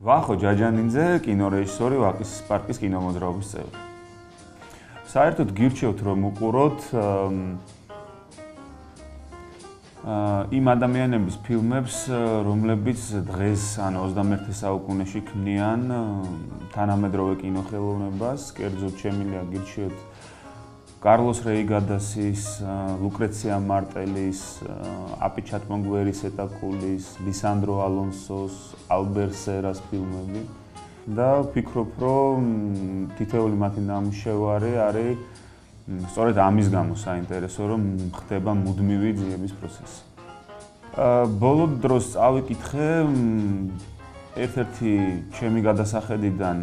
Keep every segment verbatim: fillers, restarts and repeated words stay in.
ვახო ჯაჯანიძე, კინორეჟისორი, ვაკის პარკის კინომოძრაობის წევრი. საერთოდ გირჩევთ რომ უყუროთ იმ ადამიანების ფილმებს, რომლებიც დღეს ან ოცდამეერთე საუკუნეში ქმნიან თანამედროვე კინოხელოვნებას, კერძოდ შემიძლია გირჩიოთ კარლოს რეიგადასის, ლუკრეცია მარტელის, აპი ჩატმოგვერის ეტაკულის, ლისანდრო ალონსოს, ალბერ სერას ფილმები და ვფიქრობ, რომ თითოეული მათი ნამუშევარი არის სწორედ ამის გამო საინტერესო, რომ ხდება მუდმივი ძიების პროცესი. ბოლო დროს წავიკითხე ერთ-ერთი ჩემი გადასახედიდან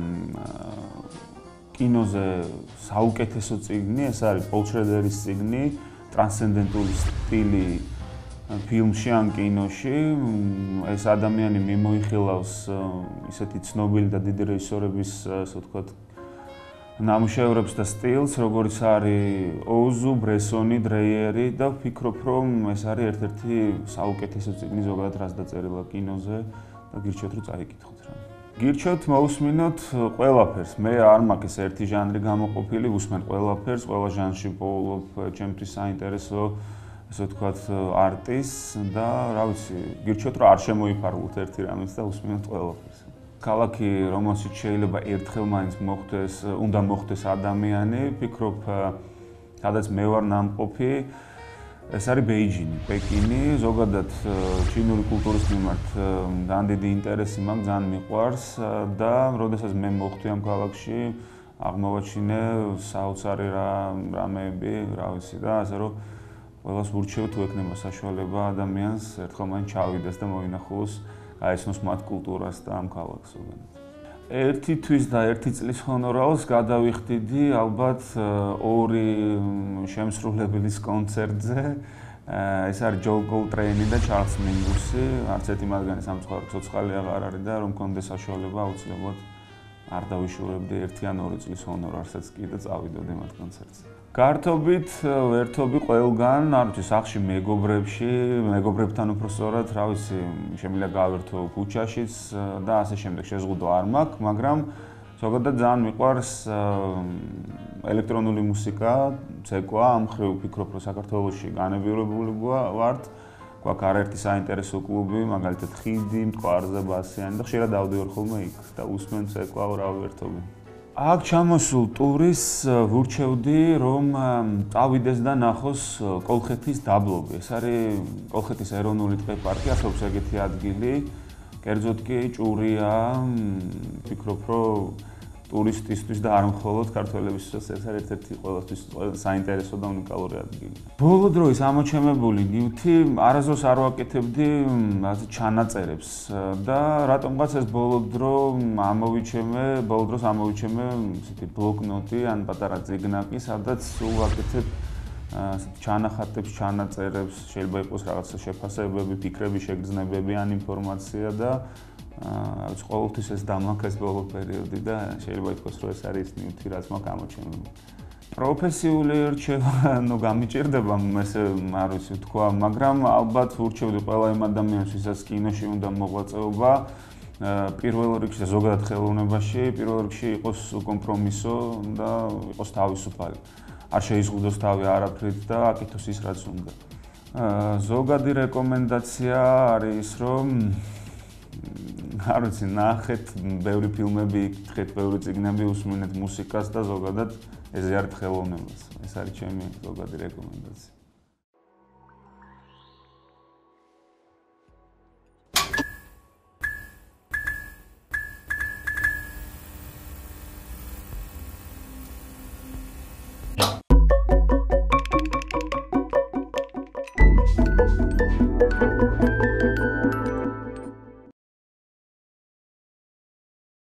კინოზე საუკეთესო წიგნი, ეს არის პოლ შრედერის წიგნი, ტრანსცენდენტული სტილი ფილმში ან კინოში. ეს ადამიანი მიმოიხილავს ისეთი ცნობილი და დიდი რეჟისორების, ასე ვთქვათ, ნამუშევრებს და სტილს, როგორიც არის ოუზუ, ბრესონი, დრეიერი და ვფიქრობ, რომ ეს არის ერთ-ერთი საუკეთესო წიგნი ზოგადად რაც დაწერილა კინოზე და გირჩევთ რომ წაიკითხოთ რა. გირჩევთ მოვუსმინოთ ყველაფერს. მე არ მაქვს ერთი ჟანრი გამოყოფილი, ვუსმენ ყველაფერს, ყველა ჟანრში პოულობ ჩემთვის საინტერესო, ასე ვთქვათ, არტის და რა ვიცი, გირჩევთ რომ არ შემოიფარგლოთ ერთი რამით და ვუსმინოთ ყველაფერს. ქალაქი, რომელშიც შეიძლება ერთხელ მაინც მოხდეს, უნდა მოხდეს ადამიანი, ვფიქრობ, სადაც მე ვარ ნამყოფი, ეს არის ბეიჯინი, პეკინი, ზოგადად ჩინური კულტურის მიმართ ძალიან დიდი ინტერესი მაქვს, ძალიან მიყვარს და როდესაც მე მოვხვდი ამ ქალაქში, აღმოვაჩინე საოცარი რამეები, რა ვიცი და ასე რომ ყველას ვურჩევ თუ ექნება საშუალება ადამიანს ერთხელ მაინც ჩავიდეს და მოინახულოს გაიცნოს მათ კულტურას და ამ ქალაქს ზოგადად. ერთი თვის და ერთი წლის ჰონორარს გადავიხდიდი ალბათ ორი შემსრულებლის კონცერტზე. ეს არის ჯო კოლტრეინი და ჩარლზ მინგუსი. არც ერთი მათგანი სამწუხაროდ ცოცხალი აღარ არის და რომ მქონდეს საშუალება აუცილებლად არ დავიშურებდი ერთი ან ორი წლის ჰონორარსაც კი და წავიდოდი მათ კონცერტზე. გართობით ვერთობი ყველგან, არ ვიცი, სახლში მეგობრებში, მეგობრებთან უფრო სწორად, რა ვიცი, შემიძლია გავერთო ქუჩაშიც და ასე შემდეგ, შეზღუდვა არ მაქვს, მაგრამ ზოგადად ძალიან მიყვარს ელექტრონული მუსიკა, ცეკვა, ამ მხრივ ვფიქრობ, რომ საქართველოში განებივრებული ვართ, გვაქვს არაერთი საინტერესო კლუბი, მაგალითად ხიდი, მტკვარზე, ბასიანი და ხშირად დავდივარ ხოლმე იქ და უსმენ ცეკვა, რა ვერთობი. აქ ჩამოსულ ტურის ვურჩევდი, რომ წავიდეს და ნახოს კოლხეთის დაბლობი. ეს არის კოლხეთის ეროვნული ტყე-პარკი, არსებობს ეგეთი ადგილი. კერძოდ კი ჭურია, ვფიქრობ, რომ ტურისტისთვის და არ მხოლოდ ქართველებისთვის ეს არის ერთ-ერთი ყველასთვის საინტერესო და უნიკალური ადგილი. ბოლო დროის ამოჩემებული ნივთი არასდროს არ ვაკეთებდი ჩანაწერებს და რატომღაც ეს ბოლო დრო ამოვიჩემე, ბოლო დროს ამოვიჩემე ესეთი ბლოკნოტი ან პატარა წიგნაკი, სადაც სულ ვაკეთებ ჩანახატებს, ჩანაწერებს, შეიძლება იყოს რაღაცა შეფასებები, ფიქრები, შეგრძნებები ან ინფორმაცია და რაც ყოველთვის ეს დამაქეს ბოლო პერიოდი და შეიძლება ითქვას, რომ ეს არის ნივთი, რაც მაქვს ამოჩემებული. პროფესიული რჩევა, ნუ გამიჭირდება, ესე არ ვიცი თქვა, მაგრამ ალბათ ვურჩევდი ყველა იმ ადამიანს, ვისაც კინოში უნდა მოღვაწეობა, პირველ რიგში და ზოგადად ხელოვნებაში, პირველ რიგში იყოს უკომპრომისო და იყოს თავისუფალი. არ შეიზღუდოს თავი არაფრით და აკეთოს ის, რაც უნდა. ზოგადი რეკომენდაცია არის ის, რომ არ ვიცი, ნახეთ ბევრი ფილმები, იკითხეთ ბევრი წიგნები, უსმინეთ მუსიკას და ზოგადად ეზიარეთ ხელოვნებას. ეს არის ჩემი ზოგადი რეკომენდაცია.